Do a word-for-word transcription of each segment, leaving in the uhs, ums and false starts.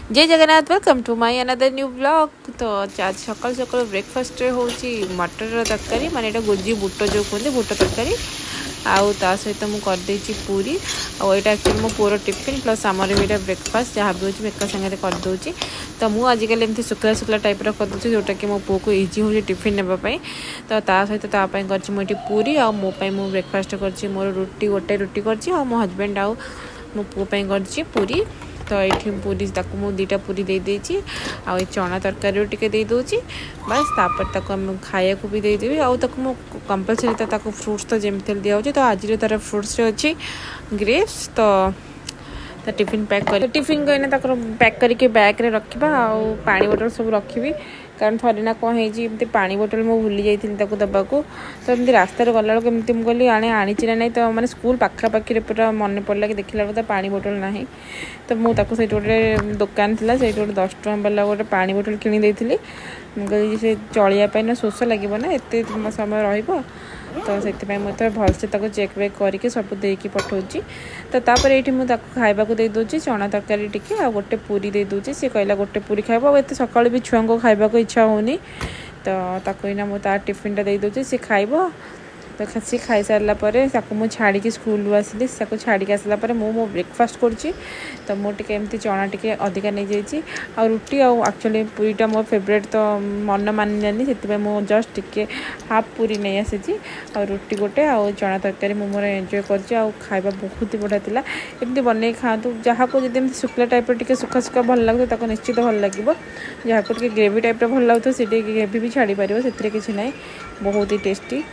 जय Jagannath welcome to my another new blog. तो आज सकाल सकाल ब्रेकफास्ट हो मटर तरकारी माने एटा गोजी बुट जो कहते बुट तरकारी आउ ता सहित मुझे करदे पूरी आउ यहाँ एक्चुअली मो पुअर टिफिन प्लस आमर भी ब्रेकफास्ट जहाँ भी हो एका सागर करदे। तो मुझे आजिकल एमती शुक्ला शुक्ला टाइप करदे जोटा कि मो पुओ को इजी हो टिफिन नापी। तो ता सहित तापाई कर पूरी आ मो मो ब्रेकफास्ट कर मोर रुटी गोटे रुटी कर मो हजबैंड आउ मो पुओ कर पूरी। तो ये पूरी ताकू मु दुटा पूरी दे देची आ चना तरकारी टिके दे दूची बस तापर ताको हम खाया को भी दे देबी आ ताको मु कंपलसरी ताको फ्रूट्स तो जेमती दिया होची। तो आज तार फ्रूट्स अच्छी ग्रेप्स तो तो टिफिन पैक कर टिफिन को पैक करके बैग रे रखा आ पानी बोतल सब रखी कारण थोड़ी ना कौन है पानी बोतल मुझे भूली जाइए दबाक। तो एमती रास्तार गला बेलू मुझे कहली आने आनी ना नहीं तो मैंने स्कूल पाखापाखि पूरा मन पड़ा कि देखला तो पानी बोतल ना। तो मुझे गोटे दुकान थी से गोटे दस टଙ୍କା वाला गोटे पानी बोतल किनी मुझे से चलियापाई ना शोष लगे ना एत समय रहा। तो से मुझे भलसे चेक वेक करके सब देकी पठाऊँगी। तो तापर ये मुझे खाइबा दे दूची चना तरकारी टिके आ गोटे पूरी दे दूची सी कहला गोटे पूरी खाइब आ एत सकाल भी छुआ को खाइबा को इच्छा होनी। तो ताको इना मु तार टिफिन टा दे दूची सी खाइब। तो सी खाई सारा मुझे छाड़ी स्कूल आसली छाड़ी आसला मु मो ब्रेकफास्ट करुँची। तो मुझे एमती चना टिके अधिका नहीं जाइए आ रुटी आक्चुअली पूरीटा मो फेवरेट तो मन मानिलानी से मुझे जस्ट टिके हाफ पूरी नहीं आसी आ रुटी गोटे आ चना तरकारी मु मोर एंजॉय कर खाइबा बहुत ही बढ़िया था। एमती बनई खातु जहाँ को जब शुक्ला टाइप टिके सुखा सुखा भल लगता निश्चित भल लगे। जहाँ को ग्रेवी टाइप भल लगे से ग्रेवी भी छाड़ी पार से किसी ना बहुत ही टेस्टी।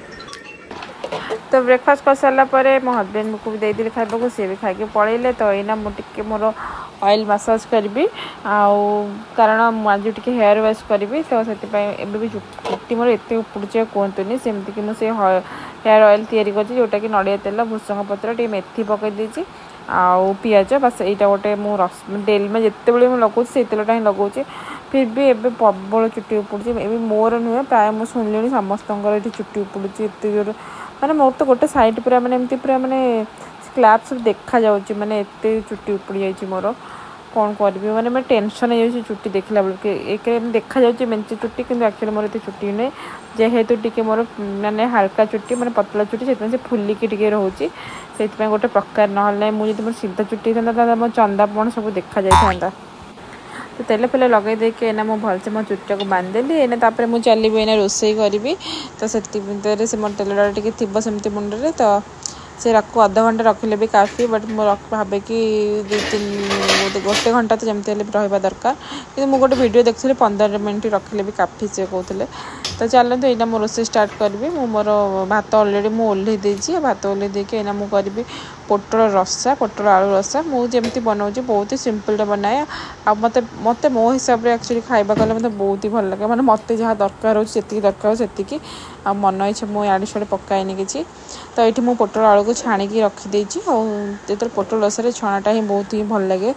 तो ब्रेकफास्ट कर सारा मो हजबैंड को भी देदी खाइबा को सी भी खाई पलैले। तो यहाँ मुझे मोर ऑयल मसाज करी आउ कारण मुझे टे हेयर वाश करी। तो से भी चुट्टी मोर एत उपड़ुचे कहतुनि सेमती कि मुझे हेयर ऑयल तैयारी कर जोटा कि नड़िया तेल भूसंग पत्र टे मेथी पकई आउ पियाज बस यहाँ गोटे मु रस डेली में जिते बड़े लगुच से तेलटा ही लगुच फिर भी एवं प्रबल चुट्टी उपड़ुचे। मोर नुहे प्राय मुझे शुणिली समस्त ये चुट्टी उपड़ुचे एत जोर माने मोर तो गोटे साइड पूरा माने एमती पूरा माने स्लैब सब देखा जाउची माने एते चुट्टी उपड़ी जाइची मोर कौन करबी माने मैं टेंशन हो चुट्टी देखला बेलके एक देखा जाउची मेंचे चुट्टी किंतु एक्चुअली मोर एते चुट्टी नै जेहेतु टिके मोर माने हल्का चुट्टी माने पतला चुट्टी से फुलिकी टिके रहउची से गोटे प्रकार ना मुझे मोर सीधा चुट्टी था मो चंदापण सब देखा जाता। तो तेल फेल लगे देके एना मो भलसे मो चुट्टा को बांधदेली एना तापर मु चलि एना रोसई करी। तो से से मोर तेल टे थी सेमती मुंडे तो से रखू अध घंटा रखिले भी काफ़ी बट मो भावे कि दु तीन गोटे घंटा तो जमती रहा दरकार कि मुझे गोटे वीडियो देखी पंद्रह मिनट रखिले भी काफ़ी से कहते। तो चलते यहाँ मो रोसे स्टार्ट करी मु मोर भात अलरेडी मु ओल्हे देती भात ओल्हे देके यहाँ मु करी पोटल रसा पोटल आलू रसा मुझे बनाऊँ बहुत ही सिंपल बनाए आ मत मत मो हिसाब से एक्चुअली खाइबा कले मतलब बहुत ही भल लगे मैंने मत जहाँ दरकार हो दरकार से आ मन इच्छा मुझे आड़े छड़े पकाएनि किसी। तो ये मुझे पोटल आलू को छाणिकी रखीदे जो पोटल रसारे छणाटा ही बहुत ही भल लगे।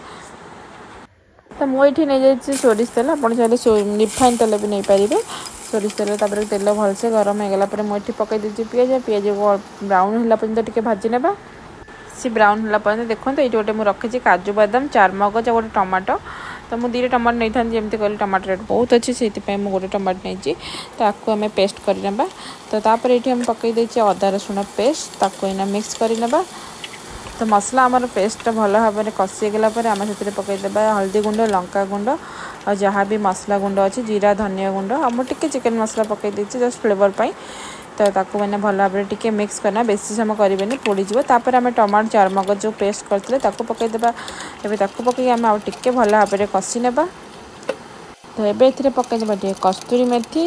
तो मुझे नहीं जाइए सोरिष तेल आप चाहिए रिफाइन तेल भी नहीं पारे सोरिष तेल तापर तेल भलसे गरम हो गला मुझे पकई देती पिज पिज को ब्राउन होला पर्यंत टिके भाजी नेबा सी ब्राउन होला पर्यंत देखो। ये गोटे मुझे रखी काजू बादाम चारमगज गोटे टमाटो तो मुझे दुईटा टमाटो नहीं था जमी कहली टमाटो रेट बहुत अच्छी से मुझे गोटे टमाटो नहीं ताकू आम पेस्ट करना। तो तापर ये आम पकई देचे अदा रसुण पेस्ट ताकू इना मिक्स करना। तो मसला आमर पेस्ट भल भाव में कषिगला आम से पकईदे हल्दी गुंड लंका गुंड और जहाँ भी मसला गुंड अच्छी जीरा धनिया गुंड आम टिके चिकेन मसला पकई देती जस्ट फ्लेवर पाई। तो ताकू मैंने भल भाव में टिके मिक्स करना बेसी समय करें पोड़ीज। तापर आम टमाटो चारमगज जो पेस्ट करते पकईदे एवं ताकू पकई आम आउ टिके भल भाव में कषि नेबा। तो ये पकईदे टे कस्तूरी मेथी।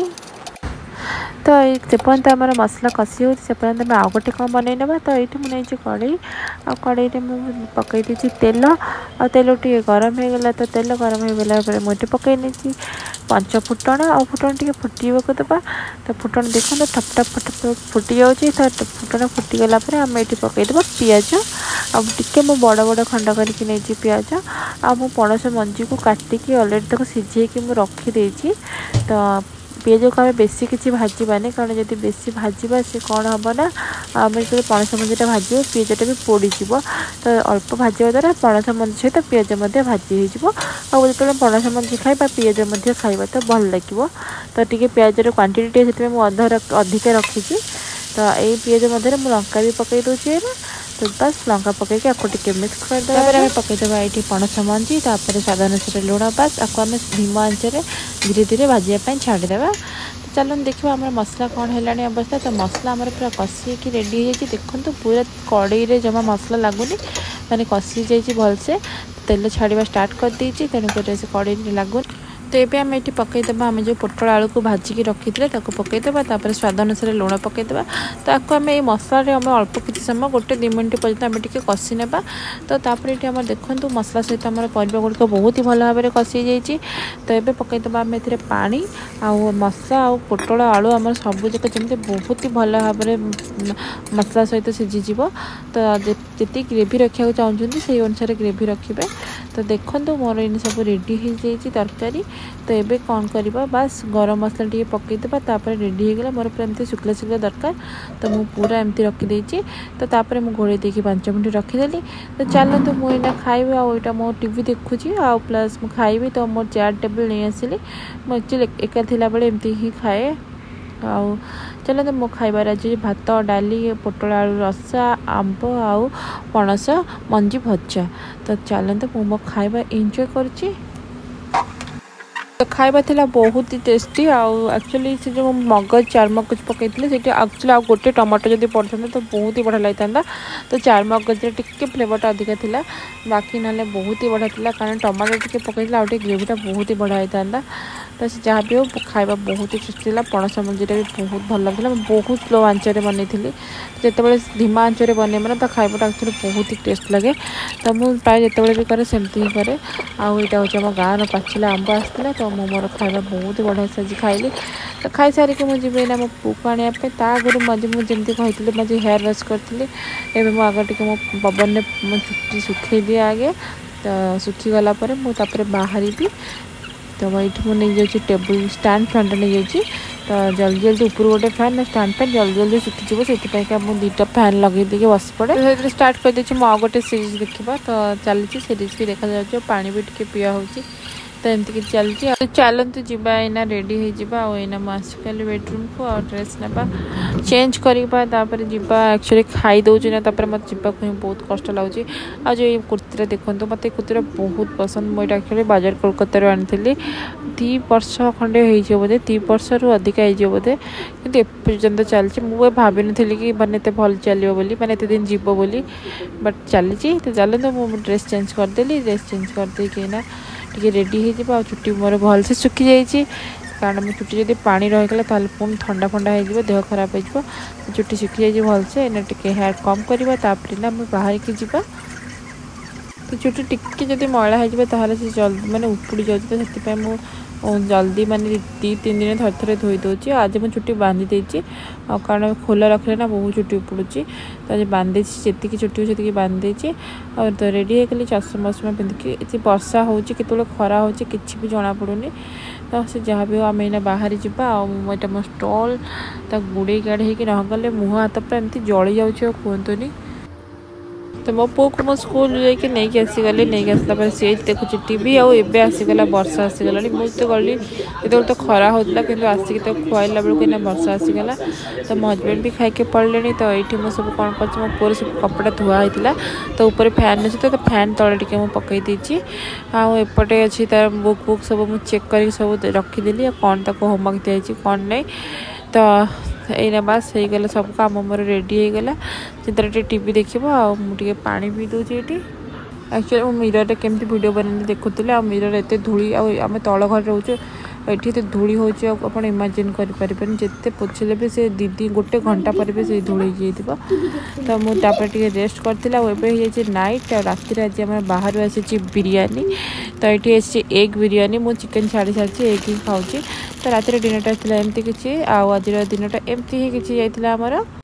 तो जेपर्यंत आम मसला कषि होपर्यंत आम आउ गोटे कौन बनई ना। तो ये मुझे कड़े आ कड़े में पकई देती तेल आ तेल टे गरम हो गला। तो तेल गरम हो गला मुझे पकई नहीं पंच फुटण आ फुटण टे फुटको देवा। तो फुटण देखो तो ठप ठप ठप फुटी जाऊँगी। तो फुटण फुटीगला आम ये पकईदे पिज अब टे मो बड़ बड़ खंड करके नहीं पिज आ पणस मंजी को काटिकी अलरेडी तक सिझे कि रखी देती। तो पिज को आम बेसी किसी भाजबानी कारण जब बेसी भाजवा सी कौन हम ना आम जो पणस मंजीटा भाज पिजटा भी पोड़ीज तो अल्प भाजवा द्वारा पणस मंजी सहित पिज भाजी हो जो पणस मंजी खाइबा पिज खाइबा तो भल लगे तो टी पिजर क्वांटिटी से मुझे अधिक रखी तो यही पिज मध्य लंका भी पकई दूसरी तो बस लंका पकईकि आपको टी मिक्स करदे पकईदेवा ये पणस मंजी तापर स्वाद अनुसार लुण बस आपको आम धीम आंच धीरे धीरे भाजापी छाड़देवा तो चलो देखिए आम मसला कौन है अवस्था तो मसला आम पूरा कषी रेडी हो देखो पूरा कड़े जमा मसला लगुनि मैंने कषी जाइए भलसे तेल छाड़ा स्टार्ट कर देती तेणुक से कड़े लगुनि तो ये आम ये पकईदेवा आम जो पोटल आलू को भाजिकी रखी थे पकईदेवा तापर स्वाद अनुसार लुण पकईदेवा तो आपको आम ये मसला आम अल्प किसी समय गोटे दुई मिनट पर्यटन आम टे कषि नेबा तो तापर ये आम देखो मसला सहित आम परिवा गुड़िक बहुत ही भल भाव में कषि जाइए तो ये पकईदेवा आम ए पानी आउ मसला आउ पोटल आलू आम सबुजाक जमी बहुत ही भल भाव में मसला सहित सीझीज तो जी ग्रेवी रखा चाहते से अनुसार ग्रेवी रखिए तो देखो मोर इन सब रेडी हो जाइए तरकारी तो ये कौन करवा बस गरम मसला टी पकईदेवा तापर रेडी हो गला मोर पूरा एमती शुक्ला शुक्ला दरकार तो मुझे पूरा एमती रखीदे तो तापर मुझे घोड़े देखिए पांच मिनट रखीदेली तो चलते मुझे खाइबी आईटा मो टीवी देखुची आ प्लस मुझे खाइबी तो मोर चेयर टेबल नहीं आसिली मुझे एक्चुअली एका थिला बेले एमती ही खाए आउ चलो मो खाइबार आज भात डाली पोटल आलू रसा आंब आउ पणस मंजी भजा तो चलते मु मो खाइबा एंजॉय करुची तो खाइबा थिला बहुत ही टेस्टी आउ एक्चुअली से जो मगज चार मगज पकई एक्चुअली आ गोटे टमाटो जब पड़ता तो बहुत ही बढ़िया लगी था तो चार मगज टिके फ्लेवरटा अधिका थिला बाकी ना बहुत ही बढ़िया थिला कारण टमाटो टिके पकई आउटे ग्रेवीटा बहुत ही बढ़िया होता तो से जहाँ भी हो खाइबा बहुत ही टेस्टी था पणस मंजीटा भी बहुत भल लगा बहुत स्लो आंचरे बनई थी जिते धीमा आंचरे बनइबा तो खाइबाटा एक्चुअली बहुत ही टेस्ट लगे तो मुझे प्राय जिते भी करे सेमती ही करे आउ यहाँ हूँ आम गाँव पाचिला आंब आसाला तो मु मोर खाइबा बहुत बढ़िया से आज खाइली तो खाई सारिक मुझे ना मो पू को आने आगुरी मजे मुझे कही मुझे हेयर वाश करी एवं मो आगे टे मो पवन में मो चुट्टी सुखे दिए आगे तो सुखीगला मुझे बाहरी तो ये मुझे नहीं टेबुल स्टैंड फैन नहीं जाइए तो जल्दी जल्दी ऊपर गोटे फैन स्टैंड फैन जल्दी जल्दी सुखीज से मुझे दुईटा फैन लगे देखिए बस पड़े तो स्टार्ट कर देती मो गोटे सीरीज देखा तो चली सीरीज भी देखा जाए पानी भी टी पिया हो तो एमती कि चलती चलतु जीवा एना रेडी हो जावा आईना मुझे बेडरूम को आ ड्रेस ना चेंज करवा जीवा एक्चुअली खाई दौर ना मत जावाक बहुत कष्ट लगुच आ जो ये कुर्तीटा देखो मत कुर्तीटा बहुत पसंद मुझे एक्चुअली बाजार कोलकाता आनी दी वर्ष खंडे हो बोधे दी वर्ष रु अधिक हो बोधे कि एपर्यंत चलती मुझे भाभी नी कि मैंने एत भल चलो बोली मैंने एत दिन जीव बोली बट चली तो चलते मुझे ड्रेस चेंज करदेली ड्रेस चेंज करदेना टे रेडी हो चुट्टी मोर भल से सुखी जाइए कारण मो चुट्टी जब पानी रहीगला पुणी ठंडा फंडा हो देह खराब हो चुट्टी सुखी जाइए भल से एना टे हेयर कम करवा तापर ना बाहर की जावा तो चुट्टी टिके जब मैला हो से जल्दी मैंने उपुड़ी जाऊँगी तो से मु जल्दी माने दी तीन दिन थर थे धोई दूसरी आज मुझे चुट्टी बांधी देती कारण खोला रखले ना बहुत चुट्टी उपुड़ी तो आज बांधी जी चुट्टी से बांधी और तो रेडी होगली चषमा मसमा पिंधिकी वर्षा हो खरा हो कि भी जना पड़ूनी तो से जहाँ भी हो आम एना बाहर जावा आटा मो स्टल गुड़े गाड़े नगले मुँह हाथ पूरा एमती जली जाऊँ कहतुनी तो मो पु को मो स्कूल जाकि नहीं आसीगली नहीं आसला सी देखुची टीवी आए आसीगला वर्षा आसीगला मुझे तो गली जो तो खरा होता कि आसिक तो खुआला बेलू ना वर्षा आसीगला तो मो हजबैंड भी खाई पड़े तो ये मुझे सब कौन कर मो पुअर सब कपड़ा धुआ होता तो ऊपर फैन अच्छे तो फैन तले टे मुझे पकई देती आपटे अच्छी तार बुक बुक सब मुझे चेक कर सब रखीदेली कौन तक होमवर्क दिखाई कौन नहीं तो यही बस हो गला सब काम मोर रेडी हो गला जितने टीवी देखा मुझे पानी पी दूसरी ये एक्चुअली मो मिरर केमती वीडियो बना देखुली आ मिरर एत धूली आम तल घर रोचे ये तो धूली हो इमाजिन करें जिते पोछले भी से दीदी गोटे घंटा पर भी से धूली जाइए तो मुझे रेस्ट करती नाइट राति आज आम बाहर आसी बिरयानी तो ये आसी एग बिरयानी मुझे चिकेन छाड़ी सारी एग ही खाऊँ तो रातिर डिनरटा एमती किसी आज दिनटा एमती ही किसी जामर।